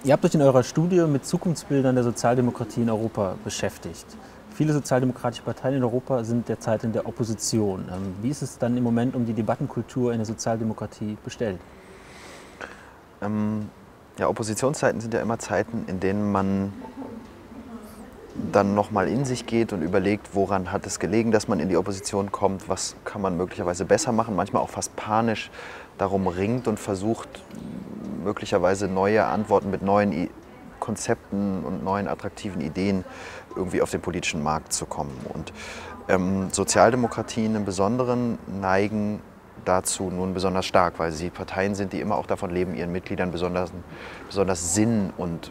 Ihr habt euch in eurer Studie mit Zukunftsbildern der Sozialdemokratie in Europa beschäftigt. Viele sozialdemokratische Parteien in Europa sind derzeit in der Opposition. Wie ist es dann im Moment um die Debattenkultur in der Sozialdemokratie bestellt? Ja, Oppositionszeiten sind ja immer Zeiten, in denen man dann nochmal in sich geht und überlegt, woran hat es gelegen, dass man in die Opposition kommt, was kann man möglicherweise besser machen, manchmal auch fast panisch darum ringt und versucht, möglicherweise neue Antworten mit neuen Konzepten und neuen attraktiven Ideen irgendwie auf den politischen Markt zu kommen. Und Sozialdemokratien im Besonderen neigen dazu nun besonders stark, weil sie Parteien sind, die immer auch davon leben, ihren Mitgliedern besonders Sinn und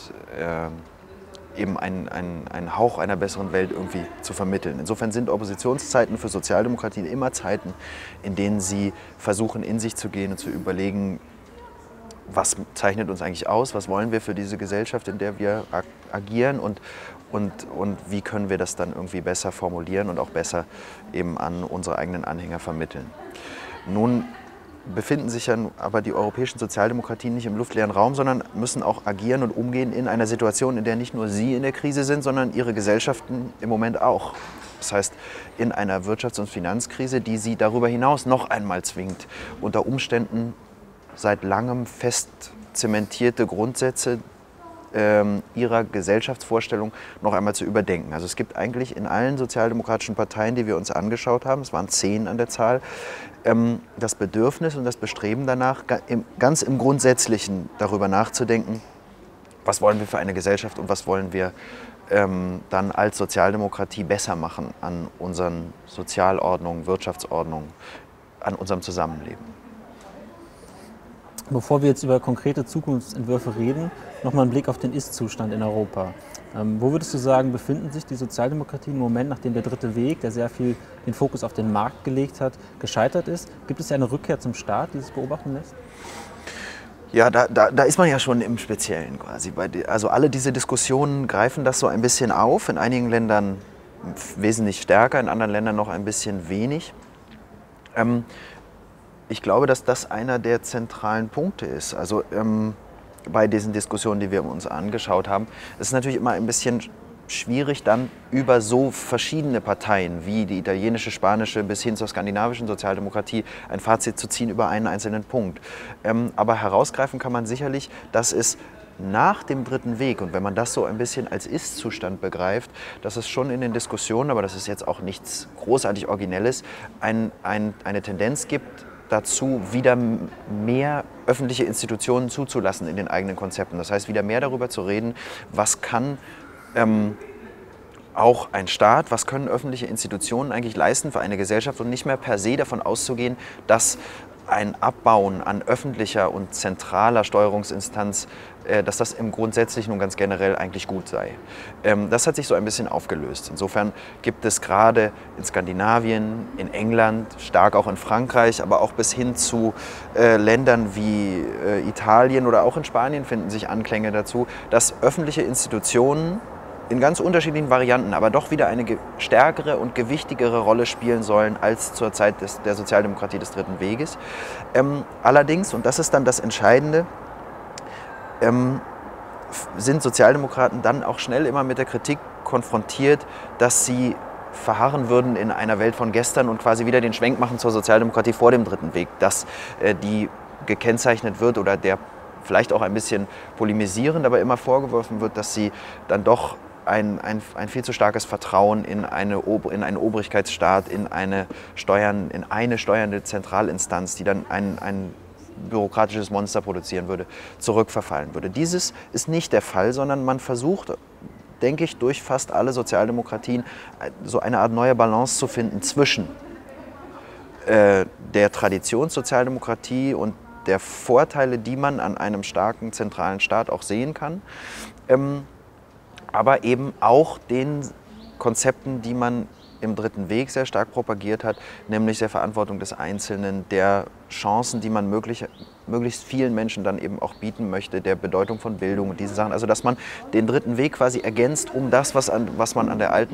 eben einen Hauch einer besseren Welt irgendwie zu vermitteln. Insofern sind Oppositionszeiten für Sozialdemokratien immer Zeiten, in denen sie versuchen, in sich zu gehen und zu überlegen, was zeichnet uns eigentlich aus, was wollen wir für diese Gesellschaft, in der wir agieren und wie können wir das dann irgendwie besser formulieren und auch besser eben an unsere eigenen Anhänger vermitteln. Nun befinden sich ja aber die europäischen Sozialdemokratien nicht im luftleeren Raum, sondern müssen auch agieren und umgehen in einer Situation, in der nicht nur sie in der Krise sind, sondern ihre Gesellschaften im Moment auch. Das heißt, in einer Wirtschafts- und Finanzkrise, die sie darüber hinaus noch einmal zwingt, unter Umständen seit langem fest zementierte Grundsätze ihrer Gesellschaftsvorstellung noch einmal zu überdenken. Also es gibt eigentlich in allen sozialdemokratischen Parteien, die wir uns angeschaut haben, es waren 10 an der Zahl, das Bedürfnis und das Bestreben danach, ganz im Grundsätzlichen darüber nachzudenken, was wollen wir für eine Gesellschaft und was wollen wir dann als Sozialdemokratie besser machen an unseren Sozialordnungen, Wirtschaftsordnungen, an unserem Zusammenleben. Bevor wir jetzt über konkrete Zukunftsentwürfe reden, nochmal ein Blick auf den Ist-Zustand in Europa. Wo würdest du sagen, befinden sich die Sozialdemokratien im Moment, nachdem der dritte Weg, der sehr viel den Fokus auf den Markt gelegt hat, gescheitert ist? Gibt es ja eine Rückkehr zum Staat, die es beobachten lässt? Ja, da ist man ja schon im Speziellen quasi. Also alle diese Diskussionen greifen das so ein bisschen auf, in einigen Ländern wesentlich stärker, in anderen Ländern noch ein bisschen wenig. Ich glaube, dass das einer der zentralen Punkte ist. Also bei diesen Diskussionen, die wir uns angeschaut haben, ist es natürlich immer ein bisschen schwierig, dann über so verschiedene Parteien wie die italienische, spanische bis hin zur skandinavischen Sozialdemokratie ein Fazit zu ziehen über einen einzelnen Punkt. Aber herausgreifen kann man sicherlich, dass es nach dem dritten Weg, und wenn man das so ein bisschen als Ist-Zustand begreift, dass es schon in den Diskussionen, aber das ist jetzt auch nichts großartig Originelles, eine Tendenz gibt, dazu, wieder mehr öffentliche Institutionen zuzulassen in den eigenen Konzepten. Das heißt, wieder mehr darüber zu reden, was kann auch ein Staat, was können öffentliche Institutionen eigentlich leisten für eine Gesellschaft und nicht mehr per se davon auszugehen, dass ein Abbauen an öffentlicher und zentraler Steuerungsinstanz, dass das im Grundsätzlichen und ganz generell eigentlich gut sei. Das hat sich so ein bisschen aufgelöst. Insofern gibt es gerade in Skandinavien, in England, stark auch in Frankreich, aber auch bis hin zu Ländern wie Italien oder auch in Spanien finden sich Anklänge dazu, dass öffentliche Institutionen in ganz unterschiedlichen Varianten, aber doch wieder eine stärkere und gewichtigere Rolle spielen sollen als zur Zeit der Sozialdemokratie des dritten Weges. Allerdings, und das ist dann das Entscheidende, sind Sozialdemokraten dann auch schnell immer mit der Kritik konfrontiert, dass sie verharren würden in einer Welt von gestern und quasi wieder den Schwenk machen zur Sozialdemokratie vor dem dritten Weg, dass die gekennzeichnet wird oder der vielleicht auch ein bisschen polemisierend, aber immer vorgeworfen wird, dass sie dann doch ein viel zu starkes Vertrauen in einen Obrigkeitsstaat, in eine steuernde Zentralinstanz, die dann ein bürokratisches Monster produzieren würde, zurückverfallen würde. Dieses ist nicht der Fall, sondern man versucht, denke ich, durch fast alle Sozialdemokratien so eine Art neue Balance zu finden zwischen der Traditionssozialdemokratie und der Vorteile, die man an einem starken zentralen Staat auch sehen kann, aber eben auch den Konzepten, die man im dritten Weg sehr stark propagiert hat, nämlich der Verantwortung des Einzelnen, der Chancen, die man möglichst vielen Menschen dann eben auch bieten möchte, der Bedeutung von Bildung und diese Sachen. Also dass man den dritten Weg quasi ergänzt um das, was man an der alten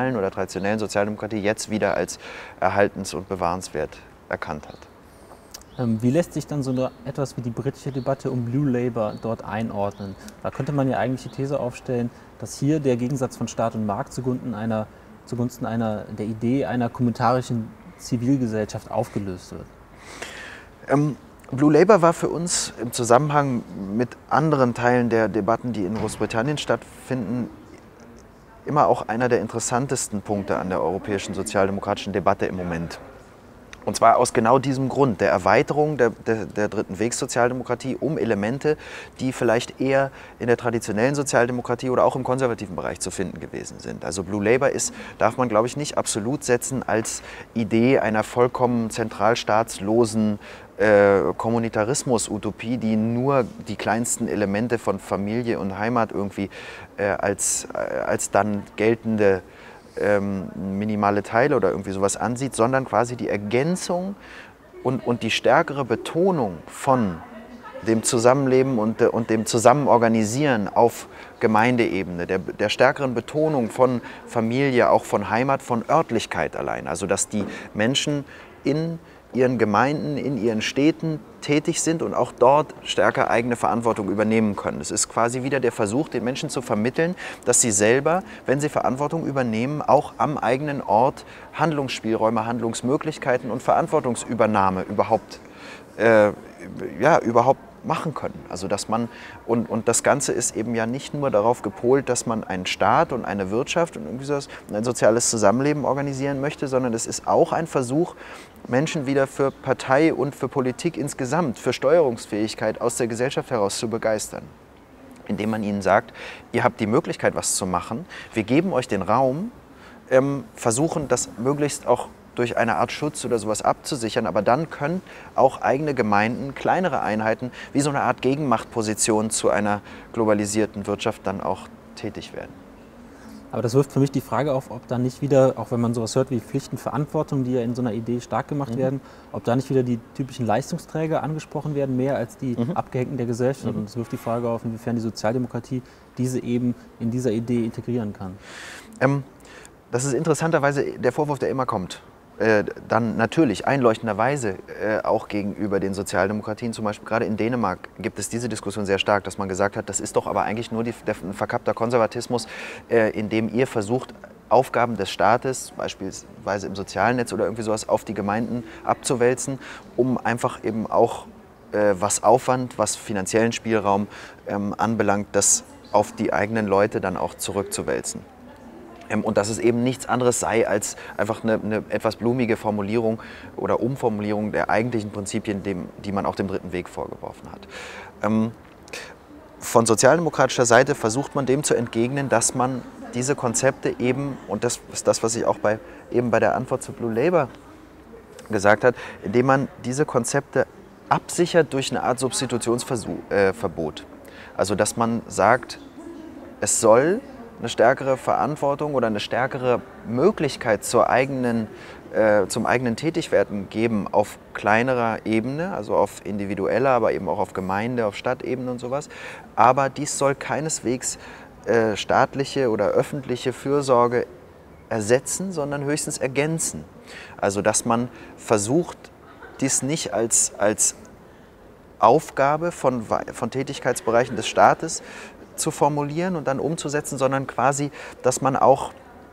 traditionellen Sozialdemokratie jetzt wieder als erhaltens- und bewahrenswert erkannt hat. Wie lässt sich dann etwas wie die britische Debatte um Blue Labour dort einordnen? Da könnte man ja eigentlich die These aufstellen, dass hier der Gegensatz von Staat und Markt zugunsten der Idee einer kommentarischen Zivilgesellschaft aufgelöst wird. Blue Labour war für uns im Zusammenhang mit anderen Teilen der Debatten, die in Großbritannien stattfinden, immer auch einer der interessantesten Punkte an der europäischen sozialdemokratischen Debatte im Moment. Und zwar aus genau diesem Grund, der Erweiterung der dritten Wegssozialdemokratie um Elemente, die vielleicht eher in der traditionellen Sozialdemokratie oder auch im konservativen Bereich zu finden gewesen sind. Also Blue Labour darf man, glaube ich, nicht absolut setzen als Idee einer vollkommen zentralstaatslosen Kommunitarismus-Utopie, die nur die kleinsten Elemente von Familie und Heimat irgendwie als dann geltende minimale Teile oder irgendwie sowas ansieht, sondern quasi die Ergänzung und die stärkere Betonung von dem Zusammenleben und dem Zusammenorganisieren auf Gemeindeebene, der stärkeren Betonung von Familie, auch von Heimat, von Örtlichkeit allein. Also dass die Menschen in ihren Gemeinden, in ihren Städten tätig sind und auch dort stärker eigene Verantwortung übernehmen können. Es ist quasi wieder der Versuch, den Menschen zu vermitteln, dass sie selber, wenn sie Verantwortung übernehmen, auch am eigenen Ort Handlungsspielräume, Handlungsmöglichkeiten und Verantwortungsübernahme überhaupt machen können. Also dass man, und das Ganze ist eben ja nicht nur darauf gepolt, dass man einen Staat und eine Wirtschaft und irgendwie sowas, ein soziales Zusammenleben organisieren möchte, sondern es ist auch ein Versuch, Menschen wieder für Partei und für Politik insgesamt, für Steuerungsfähigkeit aus der Gesellschaft heraus zu begeistern. Indem man ihnen sagt, ihr habt die Möglichkeit, was zu machen, wir geben euch den Raum, versuchen das möglichst auch durch eine Art Schutz oder sowas abzusichern, aber dann können auch eigene Gemeinden, kleinere Einheiten, wie so eine Art Gegenmachtposition zu einer globalisierten Wirtschaft dann auch tätig werden. Aber das wirft für mich die Frage auf, ob da nicht wieder, auch wenn man sowas hört wie Pflichten, Verantwortung, die ja in so einer Idee stark gemacht werden, ob da nicht wieder die typischen Leistungsträger angesprochen werden, mehr als die Abgehängten der Gesellschaft. Und das wirft die Frage auf, inwiefern die Sozialdemokratie diese eben in dieser Idee integrieren kann. Das ist interessanterweise der Vorwurf, der immer kommt. Dann natürlich einleuchtenderweise auch gegenüber den Sozialdemokratien, zum Beispiel gerade in Dänemark gibt es diese Diskussion sehr stark, dass man gesagt hat, das ist doch aber eigentlich nur ein verkappter Konservatismus, in dem ihr versucht, Aufgaben des Staates, beispielsweise im sozialen Netz oder irgendwie sowas, auf die Gemeinden abzuwälzen, um einfach eben auch was Aufwand, was finanziellen Spielraum anbelangt, das auf die eigenen Leute dann auch zurückzuwälzen. Und dass es eben nichts anderes sei als einfach eine etwas blumige Formulierung oder Umformulierung der eigentlichen Prinzipien, die man auch dem dritten Weg vorgeworfen hat. Von sozialdemokratischer Seite versucht man dem zu entgegnen, dass man diese Konzepte eben, und das ist das, was ich auch bei der Antwort zu Blue Labour gesagt habe, indem man diese Konzepte absichert durch eine Art Substitutionsverbot. Also dass man sagt, es soll eine stärkere Verantwortung oder eine stärkere Möglichkeit zum eigenen Tätigwerden geben auf kleinerer Ebene, also auf individueller, aber eben auch auf Gemeinde-, auf Stadtebene und sowas. Aber dies soll keineswegs staatliche oder öffentliche Fürsorge ersetzen, sondern höchstens ergänzen. Also dass man versucht, dies nicht als Aufgabe von Tätigkeitsbereichen des Staates zu formulieren und dann umzusetzen, sondern quasi, dass man auch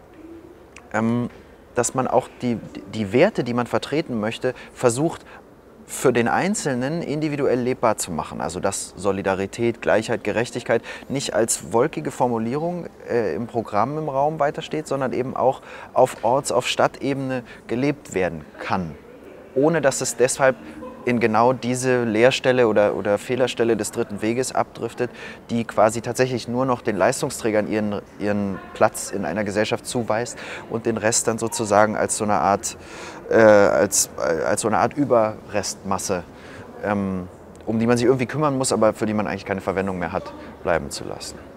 die Werte, die man vertreten möchte, versucht für den Einzelnen individuell lebbar zu machen. Also dass Solidarität, Gleichheit, Gerechtigkeit nicht als wolkige Formulierung im Programm im Raum weitersteht, sondern eben auch auf Stadtebene gelebt werden kann, ohne dass es deshalb in genau diese Leerstelle oder Fehlerstelle des dritten Weges abdriftet, die quasi tatsächlich nur noch den Leistungsträgern ihren Platz in einer Gesellschaft zuweist und den Rest dann sozusagen als so eine Art Überrestmasse, um die man sich irgendwie kümmern muss, aber für die man eigentlich keine Verwendung mehr hat, bleiben zu lassen.